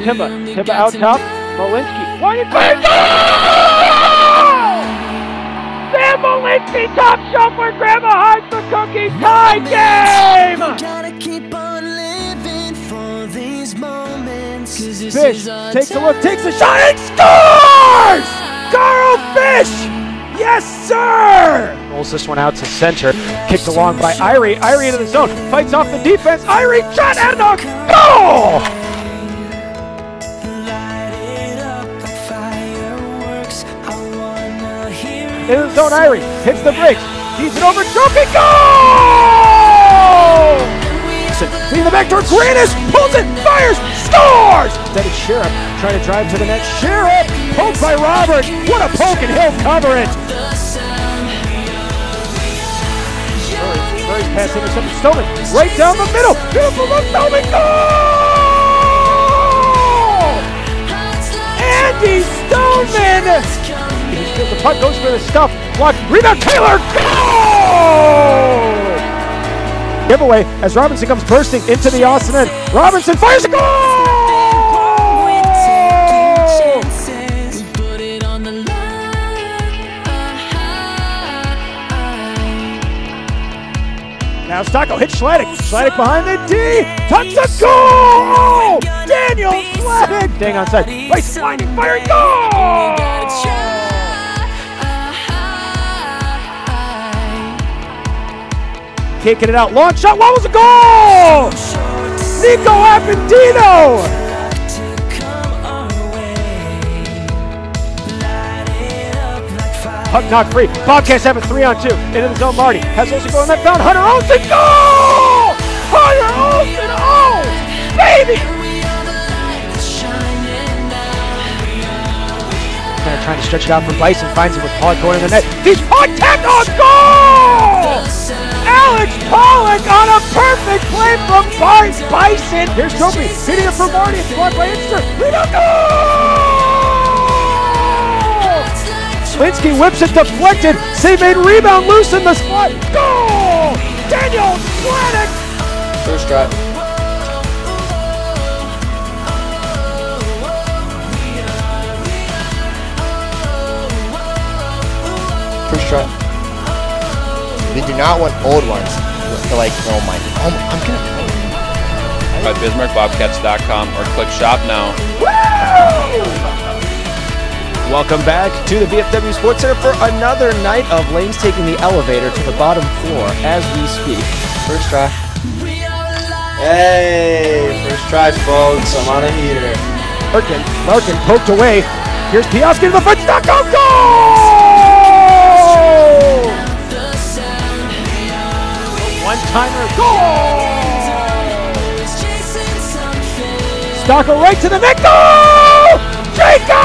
Timba. Timba out top. Molinski. Winding fire. Sam Molinski top shot where Grandma hides the cookie. Tie game! Gotta keep on living for these moments. Fish takes a look, takes a shot, and scores! Carl Fish! Yes, sir! Rolls this one out to center. Kicked along by Irie. Irie into the zone. Fights off the defense. Irie shot and a goal! Into the zone, Irie hits the brakes. He's it over, Trophy, goal! Leading the back towards Grannis, pulls it, fires, scores! Instead of Sheriff trying to drive to the net. Sheriff poked by Roberts. What a poke, and he'll cover it. Murray's pass intercepted. Stoneman right down the middle. Beautiful look, Stoneman, goal! Andy Stoneman! The puck goes for the stuff. Blocked. Rebound. Taylor. Goal! Giveaway as Robinson comes bursting into the Austin end. Robinson fires a goal! Now Stocko hits Sladek. Sladek behind the D. Tucks a goal! Daniel Sladek. Staying on side. Place winding, firing, goal! Kicking it out, long shot, what was the goal? Nico Appendino! Puck knocked free, Bobcats have a 3-on-2, into the zone, Marty, has Olsen going left, found Hunter Olsen, goal! Hunter Olsen, oh, baby! Kind of trying to stretch it out for Bison, finds it with Pollock going in the net, he's Pollock tapped on goal! Alex Pollock on a perfect play from Bart Bison. Here's Trophy, hitting it for Marty. It's blocked by Inster. Rebound, goal! Linsky whips it deflected. Save made, rebound, loose in the spot. Goal! Daniel Sladek. First try. First try. We do not want old ones. Like, oh my, I'm gonna. At BismarckBobcats.com or click shop now. Woo! Welcome back to the VFW Sports Center for another night of Lanes taking the elevator to the bottom floor as we speak. First try. Hey, first try, folks. I'm on a heater. Larkin poked away. Here's Piowski to the front. Stocko, goal! One-timer, goal! Stocko right to the net, goal! Jacob!